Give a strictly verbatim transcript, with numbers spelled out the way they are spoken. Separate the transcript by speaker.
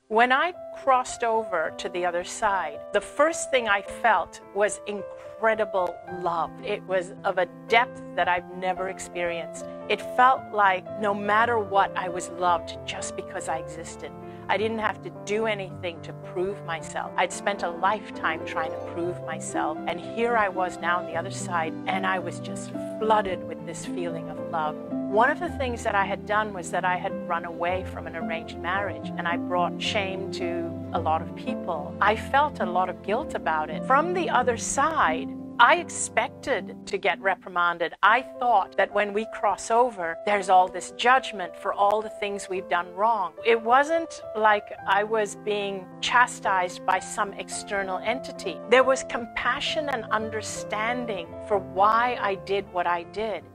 Speaker 1: When I crossed over to the other side, the first thing I felt was incredible love. It was of a depth that I've never experienced. It felt like no matter what, I was loved just because I existed. I didn't have to do anything to prove myself. I'd spent a lifetime trying to prove myself, and here I was now on the other side, and I was just flooded with this feeling of love. One of the things that I had done was that I had run away from an arranged marriage, and I brought shame to a lot of people. I felt a lot of guilt about it. From the other side, I expected to get reprimanded. I thought that when we cross over, there's all this judgment for all the things we've done wrong. It wasn't like I was being chastised by some external entity. There was compassion and understanding for why I did what I did.